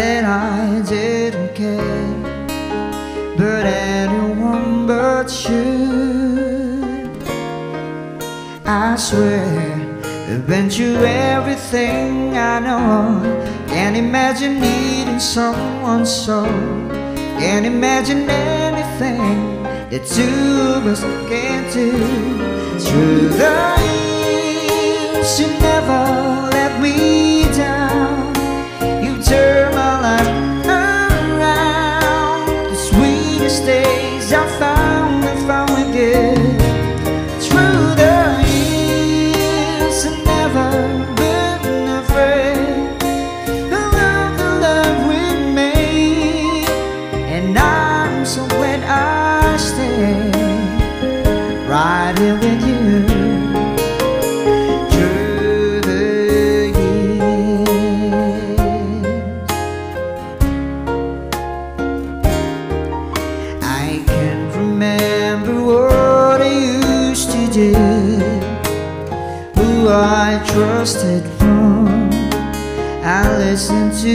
that I didn't care, but anyone but you. I swear I've been through everything I know. Can't imagine needing someone so. Can't imagine anything that two of us can't do. Through the years you never let me down. You turn my life around. The sweetest days I found with you. Through the years I've never been afraid of the love we made, and I'm so glad I stay right here with you. Through the years I can't remember what I used to do, who I trusted from, I listened to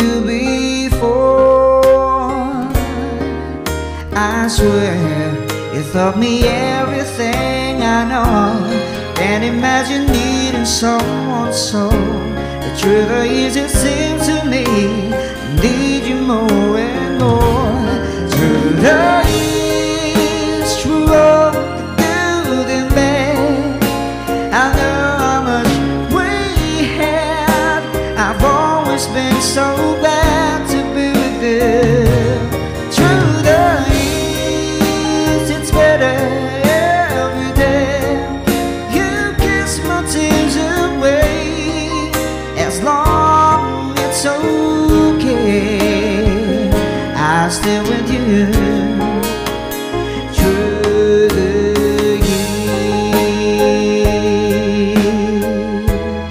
before. I swear you taught me everything I know. Can't imagine needing someone so. The truth is it seems to me I need you more and more. Through the years, through all the good and bad, I know how much we had. I've always been so glad to be with you. Through the years, it's better every day. You kiss my tears away, as long as it's okay, I'll stay with you. Through the years,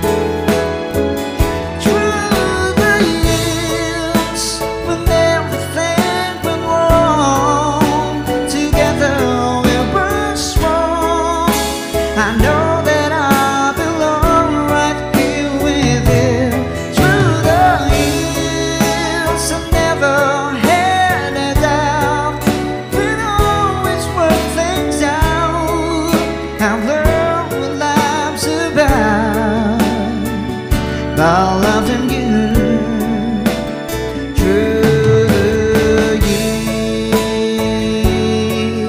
through the years, when everything went wrong, together we were strong. I know that I belong right here with you. Through the years, I never had a doubt. We'd always work things out. I've learned what life's about by loving you. Through the years,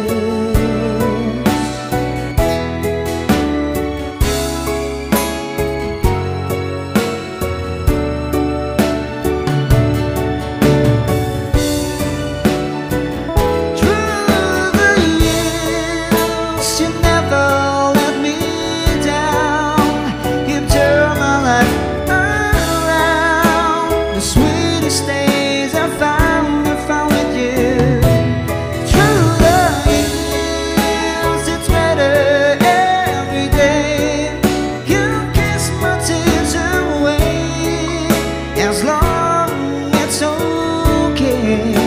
you never let me down. You turn my life around. The sweetest days I found with you. Through the years, it's better every day. You kiss my tears away, as long as it's okay,